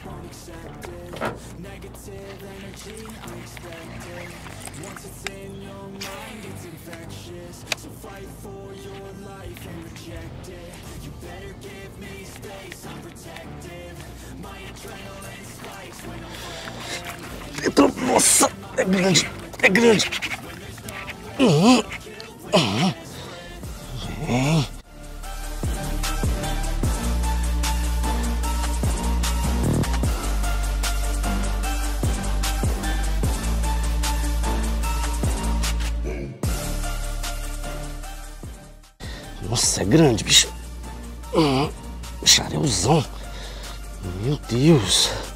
Nossa, é grande, é grande. Vem. Nossa, é grande, bicho. Bicharelzão. Meu Deus.